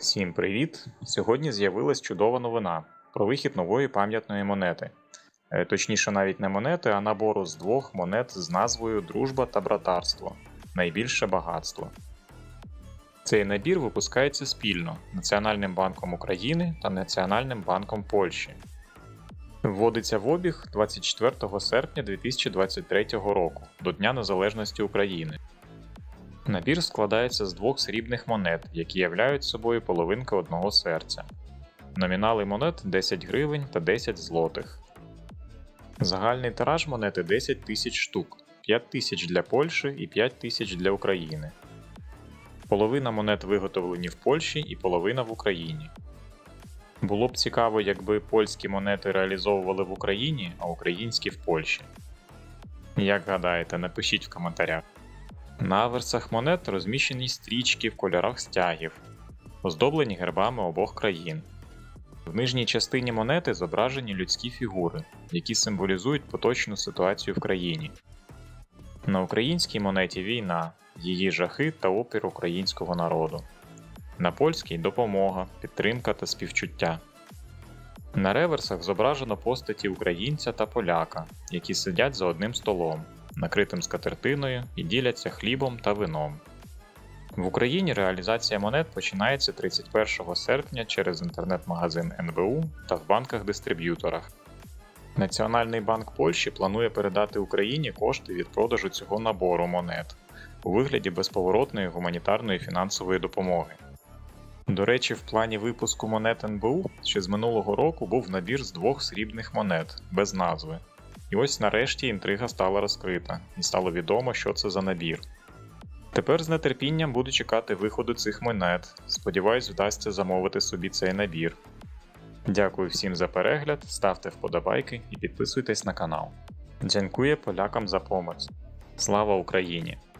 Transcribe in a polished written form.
Всім привіт! Сьогодні з'явилась чудова новина про вихід нової пам'ятної монети. Точніше, навіть не монети, а набору з двох монет з назвою Дружба та братарство. Найбільше багатство. Цей набір випускається спільно Національним банком України та Національним банком Польщі. Вводиться в обіг 24 серпня 2023 року, до Дня Незалежності України. Набір складається з двох срібних монет, які являють собою половинки одного серця. Номінали монет 10 гривень та 10 злотих. Загальний тираж монети 10 тисяч штук, 5 тисяч для Польщі і 5 тисяч для України. Половина монет виготовлені в Польщі і половина в Україні. Було б цікаво, якби польські монети реалізовували в Україні, а українські в Польщі. Як гадаєте, напишіть в коментарях. На аверсах монет розміщені стрічки в кольорах стягів, оздоблені гербами обох країн. В нижній частині монети зображені людські фігури, які символізують поточну ситуацію в країні. На українській монеті війна, її жахи та опір українського народу. На польській – допомога, підтримка та співчуття. На реверсах зображено постаті українця та поляка, які сидять за одним столом, накритим скатертиною, і діляться хлібом та вином. В Україні реалізація монет починається 31 серпня через інтернет-магазин НБУ та в банках-дистриб'юторах. Національний банк Польщі планує передати Україні кошти від продажу цього набору монет у вигляді безповоротної гуманітарної фінансової допомоги. До речі, в плані випуску монет НБУ ще з минулого року був набір з двох срібних монет, без назви. І ось нарешті інтрига стала розкрита, і стало відомо, що це за набір. Тепер з нетерпінням буду чекати виходу цих монет, сподіваюсь, вдасться замовити собі цей набір. Дякую всім за перегляд, ставте вподобайки і підписуйтесь на канал. Дякую полякам за помоць. Слава Україні!